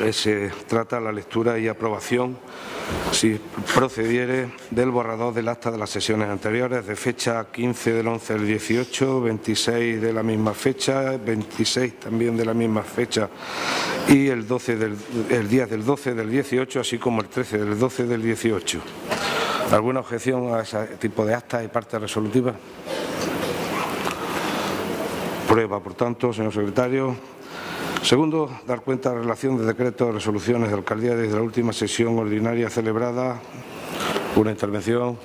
se trata la lectura y aprobación, si procediere, del borrador del acta de las sesiones anteriores de fecha 15 del 11 del 18, 26 de la misma fecha, 26 también de la misma fecha y el 10 del 12 del 18, así como el 13 del 12 del 18. ¿Alguna objeción a ese tipo de actas y partes resolutivas? Prueba, por tanto, señor secretario. Segundo, dar cuenta de la relación de decretos o resoluciones de alcaldía desde la última sesión ordinaria celebrada. Una intervención.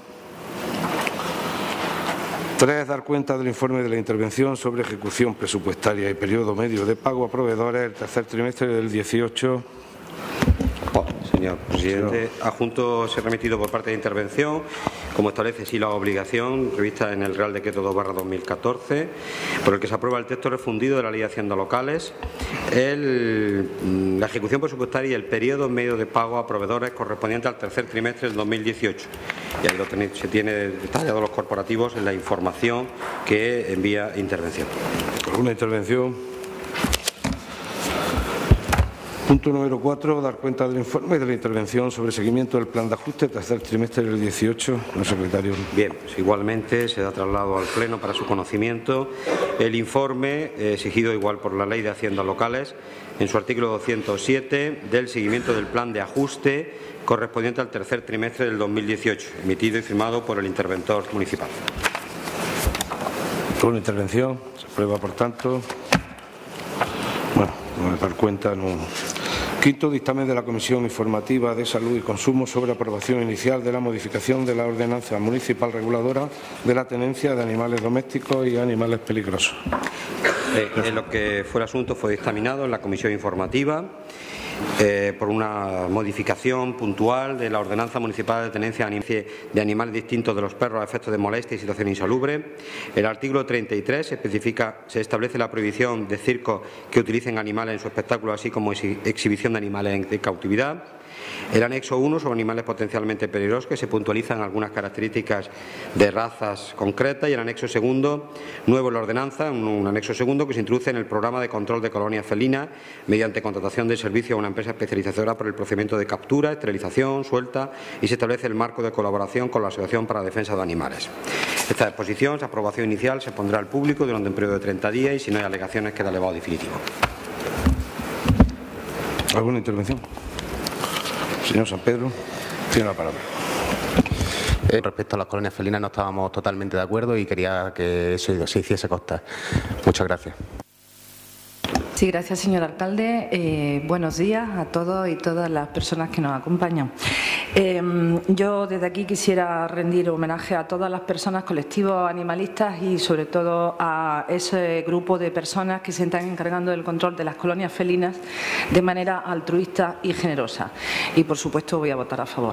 3. Dar cuenta del informe de la intervención sobre ejecución presupuestaria y periodo medio de pago a proveedores el tercer trimestre del 18. Señor presidente, adjunto se ha remitido por parte de intervención, como establece sí la obligación prevista en el Real Decreto 2/2014, por el que se aprueba el texto refundido de la Ley de Haciendas Locales, la ejecución presupuestaria y el periodo medio de pago a proveedores correspondiente al tercer trimestre del 2018. Y ahí se tiene detallado los corporativos en la información que envía intervención. ¿Alguna intervención? Punto número 4. Dar cuenta del informe de la intervención sobre seguimiento del plan de ajuste tercer trimestre del 18. Señor secretario. Bien, pues igualmente se da traslado al Pleno para su conocimiento el informe exigido igual por la Ley de Haciendas Locales en su artículo 207 del seguimiento del plan de ajuste correspondiente al tercer trimestre del 2018, emitido y firmado por el interventor municipal. Una intervención. Se aprueba, por tanto. Bueno, no me dar cuenta, no. Quinto, dictamen de la Comisión Informativa de Salud y Consumo sobre aprobación inicial de la modificación de la ordenanza municipal reguladora de la tenencia de animales domésticos y animales peligrosos. En lo que fue el asunto fue dictaminado en la Comisión Informativa por una modificación puntual de la ordenanza municipal de tenencia de animales distintos de los perros a efectos de molestia y situación insalubre. El artículo 33 se establece la prohibición de circos que utilicen animales en su espectáculo, así como exhibición de animales de cautividad. El anexo 1 sobre animales potencialmente peligrosos, que se puntualizan algunas características de razas concretas, y el anexo segundo, nuevo en la ordenanza, un anexo segundo que se introduce en el programa de control de colonias felinas mediante contratación de servicio a una empresa especializadora por el procedimiento de captura, esterilización, suelta, y se establece el marco de colaboración con la Asociación para la Defensa de Animales. Esta disposición, su aprobación inicial, se pondrá al público durante un periodo de 30 días y si no hay alegaciones queda elevado definitivo. ¿Alguna intervención? Señor San Pedro, tiene la palabra. Respecto a las colonias felinas no estábamos totalmente de acuerdo y quería que eso se hiciese constar. Muchas gracias. Sí, gracias, señor alcalde. Buenos días a todos y todas las personas que nos acompañan. Yo desde aquí quisiera rendir homenaje a todas las personas, colectivos animalistas y sobre todo a ese grupo de personas que se están encargando del control de las colonias felinas de manera altruista y generosa. Y por supuesto voy a votar a favor.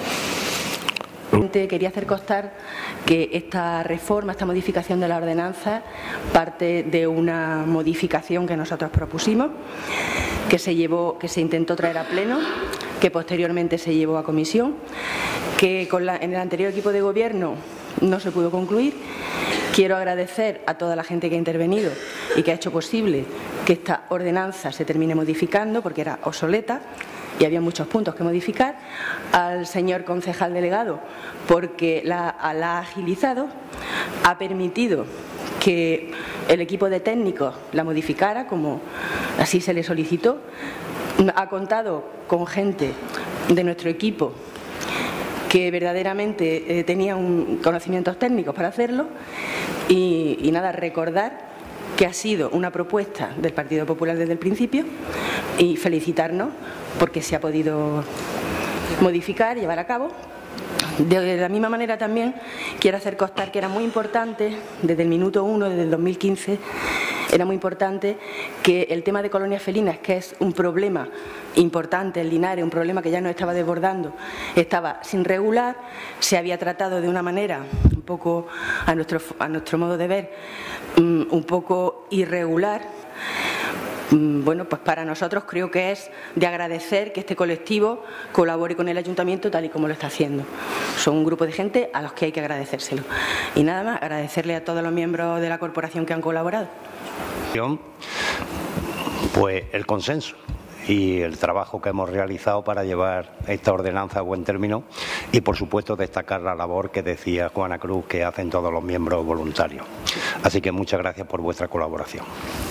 Quería hacer constar que esta reforma, esta modificación de la ordenanza parte de una modificación que nosotros propusimos, que se intentó traer a pleno, que posteriormente se llevó a comisión, que en el anterior equipo de gobierno no se pudo concluir. Quiero agradecer a toda la gente que ha intervenido y que ha hecho posible que esta ordenanza se termine modificando porque era obsoleta y había muchos puntos que modificar, al señor concejal delegado porque la ha agilizado, ha permitido que el equipo de técnicos la modificara como así se le solicitó, ha contado con gente de nuestro equipo que verdaderamente tenía conocimientos técnicos para hacerlo y nada, recordar que ha sido una propuesta del Partido Popular desde el principio y felicitarnos porque se ha podido modificar y llevar a cabo. De la misma manera también quiero hacer constar que era muy importante, desde el minuto 1, desde el 2015, era muy importante que el tema de colonias felinas, que es un problema importante en Linares, un problema que ya nos estaba desbordando, estaba sin regular, se había tratado de una manera un poco, a nuestro modo de ver, un poco irregular. Bueno, pues para nosotros creo que es de agradecer que este colectivo colabore con el ayuntamiento tal y como lo está haciendo. Son un grupo de gente a los que hay que agradecérselo. Y nada más, agradecerle a todos los miembros de la corporación que han colaborado. Pues el consenso. y el trabajo que hemos realizado para llevar esta ordenanza a buen término y, por supuesto, destacar la labor que decía Juana Cruz que hacen todos los miembros voluntarios. Así que muchas gracias por vuestra colaboración.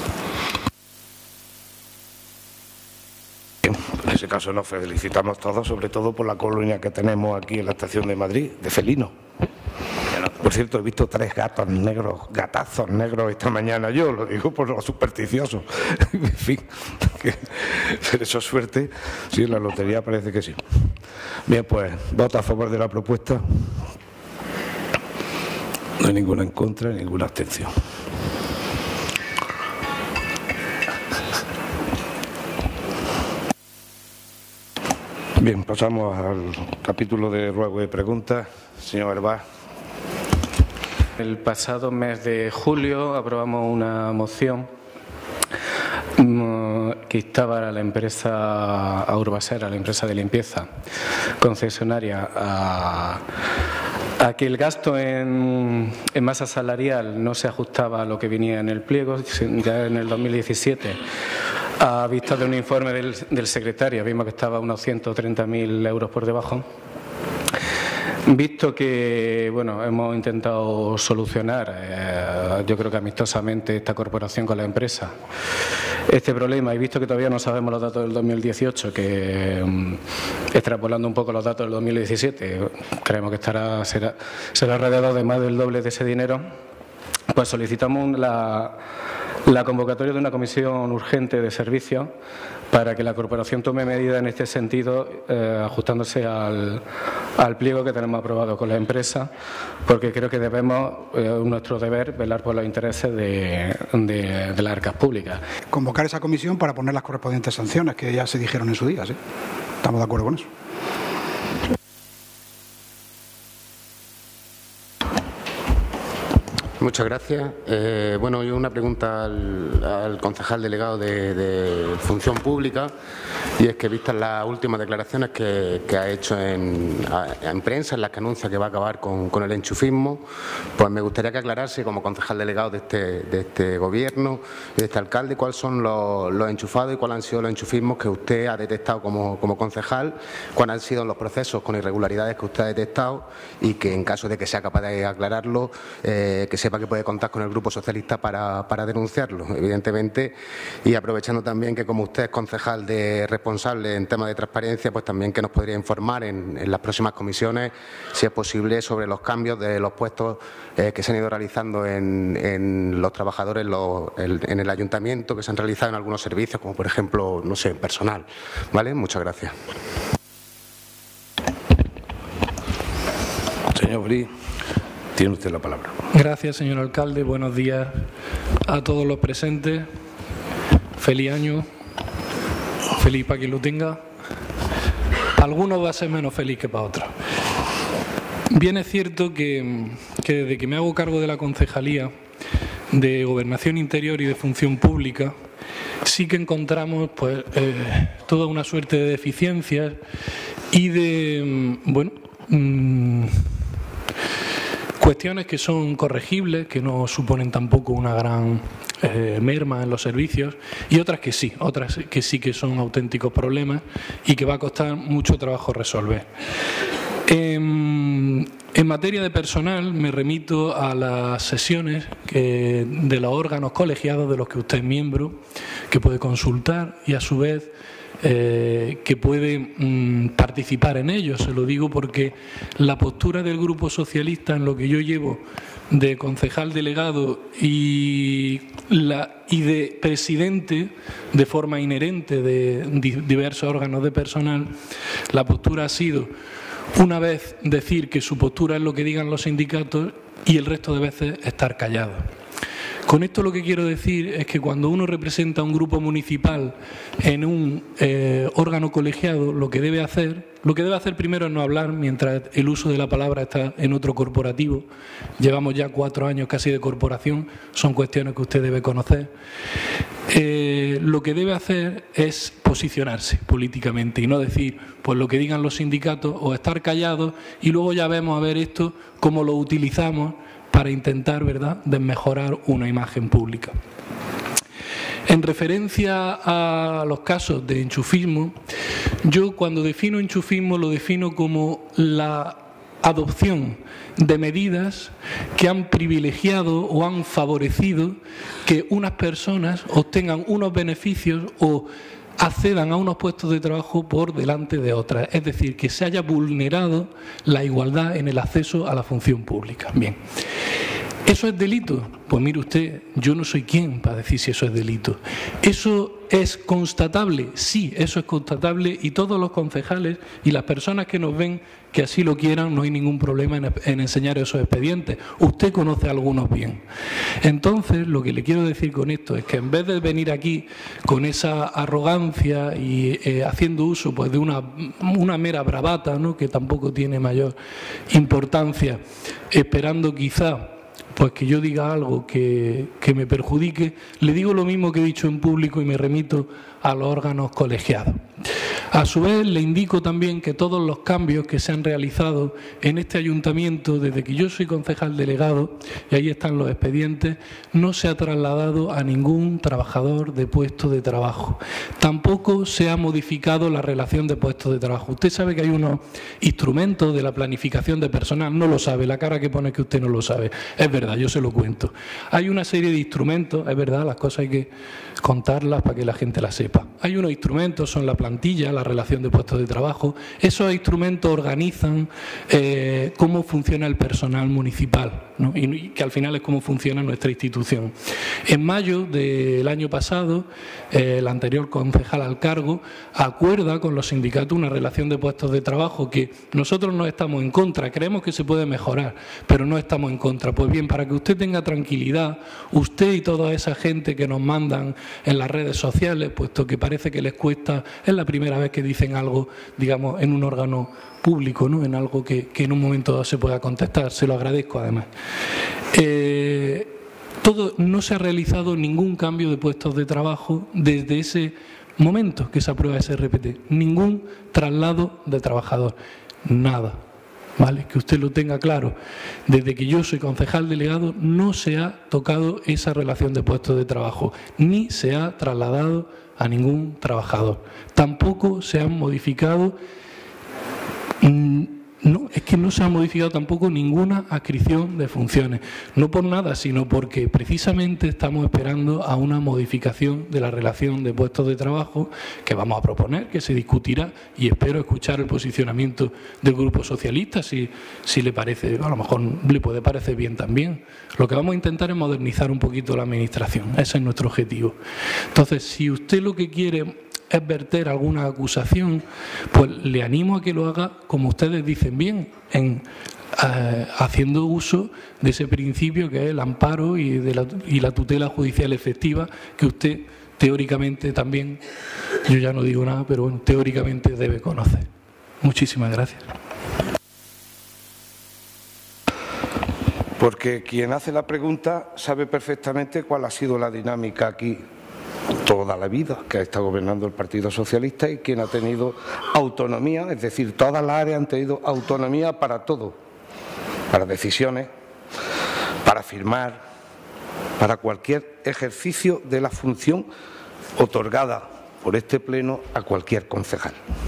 En ese caso nos felicitamos todos, sobre todo por la colonia que tenemos aquí en la estación de Madrid, de felinos. Por cierto, he visto 3 gatos negros, gatazos negros esta mañana. Yo lo digo por lo supersticioso. En fin, pero eso es suerte. Sí, en la lotería parece que sí. Bien, pues, voto a favor de la propuesta. No hay ninguna en contra, ninguna abstención. Bien, pasamos al capítulo de ruego y preguntas. Señor Herbás. El pasado mes de julio aprobamos una moción que instaba a la empresa, a Urbaser, a la empresa de limpieza concesionaria, a que el gasto en masa salarial no se ajustaba a lo que venía en el pliego. Ya en el 2017, a vista de un informe del secretario, vimos que estaba unos 130.000 euros por debajo. Visto que hemos intentado solucionar, yo creo que amistosamente, esta corporación con la empresa, este problema, y visto que todavía no sabemos los datos del 2018, que extrapolando un poco los datos del 2017, creemos que será alrededor de más del doble de ese dinero, pues solicitamos la convocatoria de una comisión urgente de servicios para que la corporación tome medidas en este sentido, ajustándose al pliego que tenemos aprobado con la empresa, porque creo que debemos, nuestro deber, velar por los intereses de las arcas públicas. Convocar esa comisión para poner las correspondientes sanciones, que ya se dijeron en su día, ¿sí? Estamos de acuerdo con eso. Muchas gracias. Yo una pregunta al concejal delegado de Función Pública, y es que vistas las últimas declaraciones que ha hecho en prensa, en las que anuncia que va a acabar con el enchufismo, pues me gustaría que aclarase, como concejal delegado de este gobierno y de este alcalde, cuáles son los enchufados y cuáles han sido los enchufismos que usted ha detectado como concejal, cuáles han sido los procesos con irregularidades que usted ha detectado, y que en caso de que sea capaz de aclararlo, que sepa que puede contar con el Grupo Socialista para denunciarlo, evidentemente, y aprovechando también que como usted es concejal responsable en temas de transparencia, pues también que nos podría informar en las próximas comisiones, si es posible, sobre los cambios de los puestos que se han ido realizando en los trabajadores en el ayuntamiento, que se han realizado en algunos servicios, como por ejemplo, no sé, personal. ¿Vale? Muchas gracias. Señor Bri, tiene usted la palabra. Gracias, señor alcalde. Buenos días a todos los presentes. Feliz año. Feliz para quien lo tenga. Para algunos va a ser menos feliz que para otros. Bien es cierto que desde que me hago cargo de la concejalía de Gobernación Interior y de Función Pública, sí que encontramos toda una suerte de deficiencias y de cuestiones que son corregibles, que no suponen tampoco una gran merma en los servicios, y otras que sí que son auténticos problemas y que va a costar mucho trabajo resolver. En materia de personal, me remito a las sesiones de los órganos colegiados de los que usted es miembro, que puede consultar y a su vez que puede participar en ellos. Se lo digo porque la postura del Grupo Socialista en lo que yo llevo de concejal delegado y de presidente de forma inherente de diversos órganos de personal, la postura ha sido, una vez, decir que su postura es lo que digan los sindicatos y el resto de veces estar callado. Con esto lo que quiero decir es que cuando uno representa a un grupo municipal en un órgano colegiado, lo que debe hacer primero es no hablar mientras el uso de la palabra está en otro corporativo. Llevamos ya 4 años casi de corporación, son cuestiones que usted debe conocer. Lo que debe hacer es posicionarse políticamente y no decir pues lo que digan los sindicatos o estar callados y luego ya vemos a ver esto cómo lo utilizamos para intentar, ¿verdad?, de mejorar una imagen pública. En referencia a los casos de enchufismo, yo cuando defino enchufismo lo defino como la adopción de medidas que han privilegiado o han favorecido que unas personas obtengan unos beneficios o accedan a unos puestos de trabajo por delante de otras. Es decir, que se haya vulnerado la igualdad en el acceso a la función pública. Bien. ¿Eso es delito? Pues mire usted, yo no soy quien para decir si eso es delito. ¿Eso es constatable? Sí, eso es constatable y todos los concejales y las personas que nos ven que así lo quieran, no hay ningún problema en enseñar esos expedientes. Usted conoce algunos bien. Entonces, lo que le quiero decir con esto es que en vez de venir aquí con esa arrogancia y haciendo uso pues de una mera bravata, ¿no?, que tampoco tiene mayor importancia, esperando quizá pues que yo diga algo que me perjudique, le digo lo mismo que he dicho en público y me remito a los órganos colegiados. A su vez, le indico también que todos los cambios que se han realizado en este ayuntamiento, desde que yo soy concejal delegado, y ahí están los expedientes, no se ha trasladado a ningún trabajador de puesto de trabajo. Tampoco se ha modificado la relación de puestos de trabajo. Usted sabe que hay unos instrumentos de la planificación de personal, no lo sabe, la cara que pone que usted no lo sabe. Es verdad, yo se lo cuento. Hay una serie de instrumentos, es verdad, las cosas hay que contarlas para que la gente las sepa. Hay unos instrumentos, son la plantilla, la relación de puestos de trabajo. Esos instrumentos organizan cómo funciona el personal municipal, ¿no? Y que al final es cómo funciona nuestra institución. En mayo del año pasado, el anterior concejal al cargo acuerda con los sindicatos una relación de puestos de trabajo que nosotros no estamos en contra, creemos que se puede mejorar, pero no estamos en contra. Pues bien, para que usted tenga tranquilidad, usted y toda esa gente que nos mandan en las redes sociales, puesto que parece que les cuesta, es la primera vez que dicen algo, digamos, en un órgano público, ¿no?, en algo que en un momento dado se pueda contestar, se lo agradezco además. No se ha realizado ningún cambio de puestos de trabajo desde ese momento que se aprueba ese RPT, ningún traslado de trabajador, nada. ¿Vale? Que usted lo tenga claro. Desde que yo soy concejal delegado no se ha tocado esa relación de puestos de trabajo, ni se ha trasladado a ningún trabajador. Tampoco se han modificado, no, es que no se ha modificado tampoco ninguna adscripción de funciones. No por nada, sino porque precisamente estamos esperando a una modificación de la relación de puestos de trabajo que vamos a proponer, que se discutirá, y espero escuchar el posicionamiento del Grupo Socialista, si le parece, a lo mejor le puede parecer bien también. Lo que vamos a intentar es modernizar un poquito la Administración, ese es nuestro objetivo. Entonces, si usted lo que quiere es verter alguna acusación, pues le animo a que lo haga como ustedes dicen bien, haciendo uso de ese principio que es el amparo y la tutela judicial efectiva, que usted teóricamente también, yo ya no digo nada, pero bueno, teóricamente debe conocer. Muchísimas gracias. Porque quien hace la pregunta sabe perfectamente cuál ha sido la dinámica aquí toda la vida que ha estado gobernando el Partido Socialista y quien ha tenido autonomía, es decir, todas las áreas han tenido autonomía para todo, para decisiones, para firmar, para cualquier ejercicio de la función otorgada por este Pleno a cualquier concejal.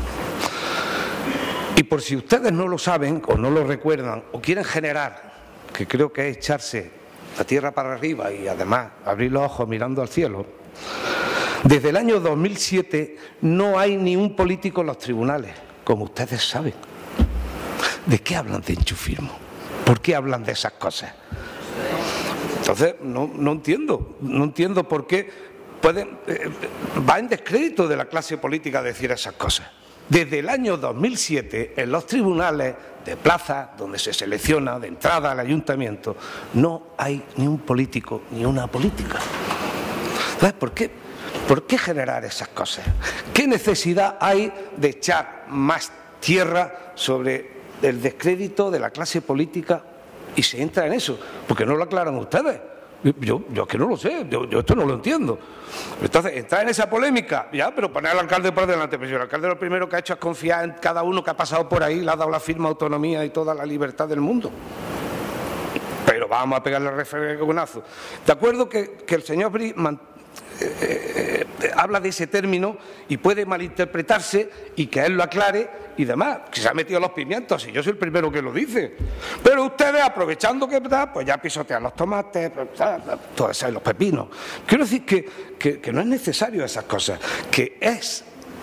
Y por si ustedes no lo saben o no lo recuerdan o quieren generar, que creo que es echarse la tierra para arriba y además abrir los ojos mirando al cielo, desde el año 2007 no hay ni un político en los tribunales, como ustedes saben. ¿De qué hablan de enchufismo? ¿Por qué hablan de esas cosas? Entonces, no entiendo por qué va en descrédito de la clase política decir esas cosas. Desde el año 2007, en los tribunales de plaza, donde se selecciona de entrada al ayuntamiento, no hay ni un político ni una política. Entonces, ¿por qué generar esas cosas? ¿Qué necesidad hay de echar más tierra sobre el descrédito de la clase política y se entra en eso? Porque no lo aclaran ustedes. Yo es que no lo sé, yo esto no lo entiendo. Entonces, entrar en esa polémica, ya, pero poner al alcalde por delante. Pero si el alcalde lo primero que ha hecho es confiar en cada uno que ha pasado por ahí, le ha dado la firma, autonomía y toda la libertad del mundo. Pero vamos a pegarle el refregonazo. De acuerdo que el señor Bri habla de ese término y puede malinterpretarse y que él lo aclare y demás, que se ha metido los pimientos y yo soy el primero que lo dice. Pero ustedes, aprovechando que pues ya pisotean los tomates, todos los pepinos. Quiero decir que no es necesario esas cosas, que es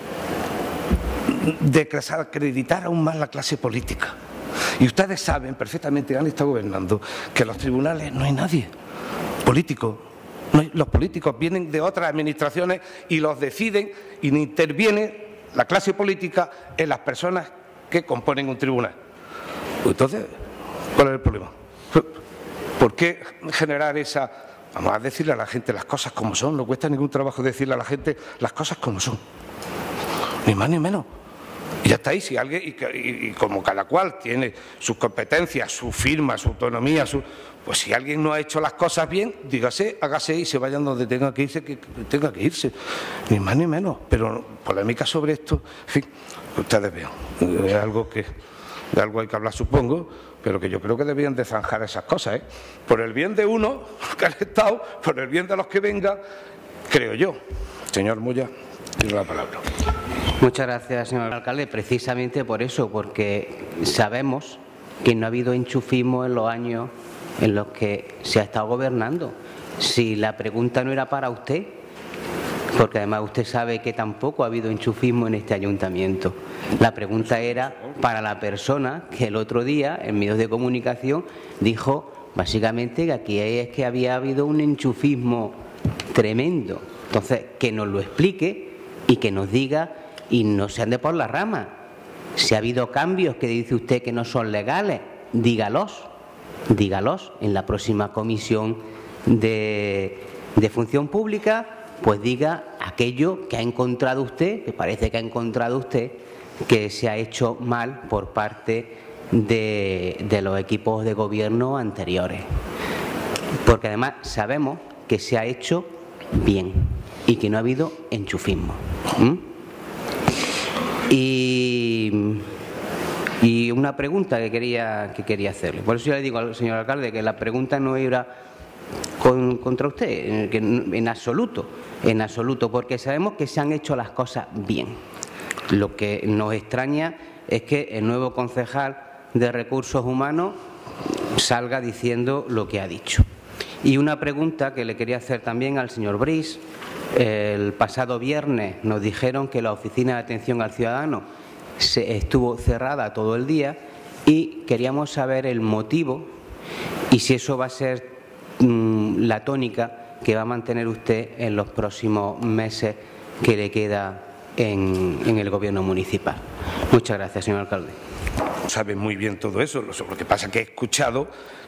desacreditar aún más la clase política. Y ustedes saben perfectamente, han estado gobernando, que en los tribunales no hay nadie político. Los políticos vienen de otras administraciones y los deciden y no interviene la clase política en las personas que componen un tribunal. Entonces, ¿cuál es el problema? ¿Por qué generar esa... Vamos a decirle a la gente las cosas como son, no cuesta ningún trabajo decirle a la gente las cosas como son. Ni más ni menos. Y ya está ahí, si alguien, y como cada cual tiene sus competencias, su firma, su autonomía, pues si alguien no ha hecho las cosas bien, dígase, hágase y se vayan donde tenga que irse, que tenga que irse. Ni más ni menos. Pero polémica sobre esto, en fin, ustedes vean. Es algo que, de algo hay que hablar, supongo, pero que yo creo que debían de zanjar esas cosas, ¿eh? Por el bien de uno, que han estado, por el bien de los que vengan, creo yo. Señor Moya, tiene la palabra. Muchas gracias, señor alcalde. Precisamente por eso, porque sabemos que no ha habido enchufismo en los años en los que se ha estado gobernando. Si la pregunta no era para usted, porque además usted sabe que tampoco ha habido enchufismo en este ayuntamiento. La pregunta era para la persona que el otro día, en medios de comunicación, dijo básicamente que aquí es que había habido un enchufismo tremendo. Entonces, que nos lo explique y que nos diga y no se ande por la rama. Si ha habido cambios que dice usted que no son legales, dígalos en la próxima comisión de función pública, pues diga aquello que ha encontrado usted, que parece que ha encontrado usted, que se ha hecho mal por parte de los equipos de gobierno anteriores. Porque además sabemos que se ha hecho bien y que no ha habido enchufismo. Y una pregunta que quería hacerle. Por eso yo le digo al señor alcalde que la pregunta no era contra usted, en absoluto, porque sabemos que se han hecho las cosas bien. Lo que nos extraña es que el nuevo concejal de Recursos Humanos salga diciendo lo que ha dicho. Y una pregunta que le quería hacer también al señor Briz. El pasado viernes nos dijeron que la oficina de atención al ciudadano estuvo cerrada todo el día y queríamos saber el motivo y si eso va a ser la tónica que va a mantener usted en los próximos meses que le queda en el gobierno municipal. Muchas gracias, señor alcalde. Sabe muy bien todo eso, lo que pasa es que he escuchado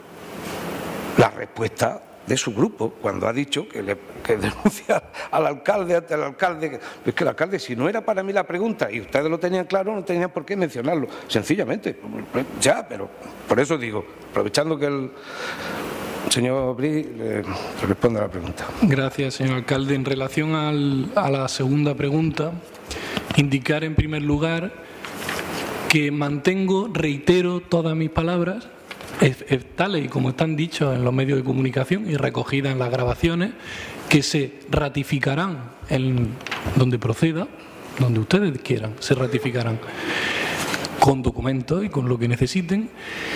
la respuesta de su grupo cuando ha dicho que denuncia al alcalde ante el alcalde. Es que el alcalde, si no era para mí la pregunta y ustedes lo tenían claro, no tenían por qué mencionarlo, sencillamente. Ya, pero por eso digo, aprovechando que el señor Briz le responda a la pregunta. Gracias, señor alcalde. En relación a la segunda pregunta, indicar en primer lugar que reitero todas mis palabras, tales y como están dichos en los medios de comunicación y recogidas en las grabaciones, que se ratificarán donde proceda, donde ustedes quieran, se ratificarán con documentos y con lo que necesiten,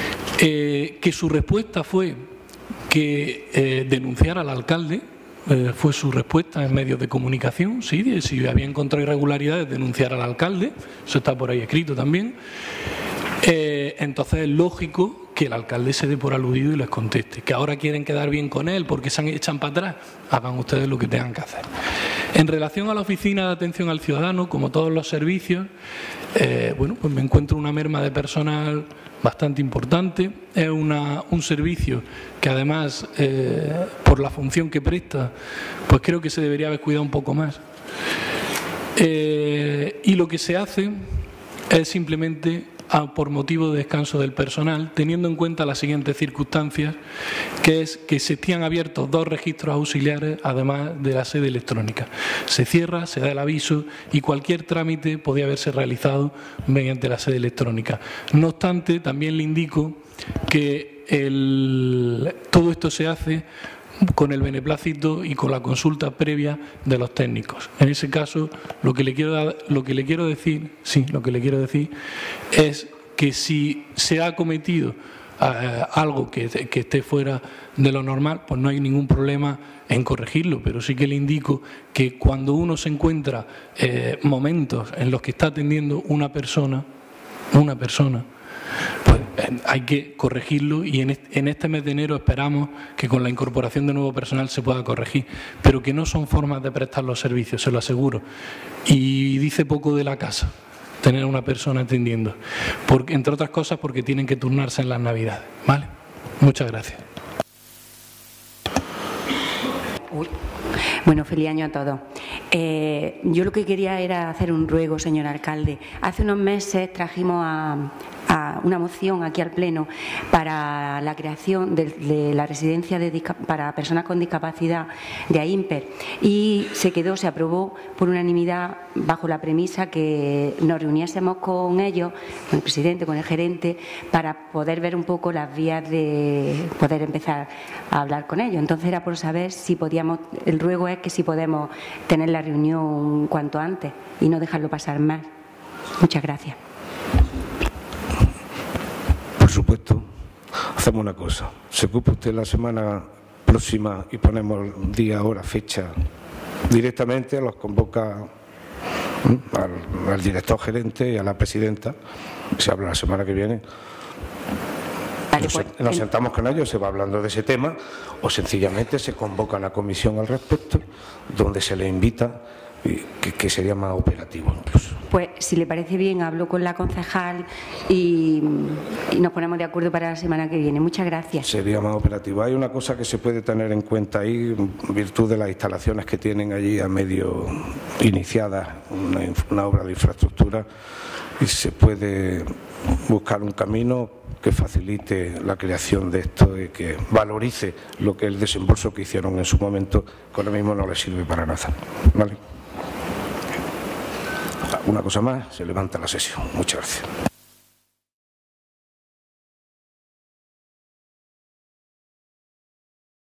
que su respuesta fue que denunciara al alcalde, fue su respuesta en medios de comunicación, sí, si había encontrado irregularidades, denunciar al alcalde, eso está por ahí escrito también. Entonces es lógico que el alcalde se dé por aludido y les conteste. Que ahora quieren quedar bien con él porque se echan para atrás, hagan ustedes lo que tengan que hacer. En relación a la oficina de atención al ciudadano, como todos los servicios, bueno, pues me encuentro una merma de personal bastante importante. Es un servicio que además, por la función que presta, pues creo que se debería haber cuidado un poco más. Y lo que se hace es simplemente por motivo de descanso del personal, teniendo en cuenta las siguientes circunstancias, que es que se están abiertos 2 registros auxiliares, además de la sede electrónica. Se cierra, se da el aviso y cualquier trámite podía haberse realizado mediante la sede electrónica. No obstante, también le indico que todo esto se hace con el beneplácito y con la consulta previa de los técnicos. En ese caso, lo que le quiero decir es que si se ha cometido algo que esté fuera de lo normal, pues no hay ningún problema en corregirlo, pero sí que le indico que cuando uno se encuentra momentos en los que está atendiendo una persona, pues hay que corregirlo, y en este mes de enero esperamos que con la incorporación de nuevo personal se pueda corregir, pero que no son formas de prestar los servicios, se lo aseguro. Y dice poco de la casa tener a una persona atendiendo, porque, entre otras cosas porque tienen que turnarse en las Navidades, ¿vale? Muchas gracias. Bueno, feliz año a todos. Yo lo que quería era hacer un ruego, señor alcalde. Hace unos meses trajimos a una moción aquí al Pleno para la creación de la residencia para personas con discapacidad de AIMPER, y se aprobó por unanimidad bajo la premisa que nos reuniésemos con ellos, con el presidente, con el gerente, para poder ver un poco las vías de poder empezar a hablar con ellos. Entonces era por saber si podíamos, el ruego es que si podemos tener la reunión cuanto antes y no dejarlo pasar más. Muchas gracias. Por supuesto, hacemos una cosa. Se ocupa usted la semana próxima y ponemos día, hora, fecha directamente, los convoca al director gerente y a la presidenta. Se habla la semana que viene. Nos sentamos con ellos, se va hablando de ese tema, o sencillamente se convoca una comisión al respecto donde se le invita, que sería más operativo incluso. Pues si le parece bien, hablo con la concejal y nos ponemos de acuerdo para la semana que viene. Muchas gracias. Sería más operativo. Hay una cosa que se puede tener en cuenta ahí, en virtud de las instalaciones que tienen allí a medio iniciadas, una obra de infraestructura, y se puede buscar un camino que facilite la creación de esto y que valorice lo que el desembolso que hicieron en su momento, que ahora mismo no les sirve para nada. ¿Vale? Una cosa más, se levanta la sesión. Muchas gracias.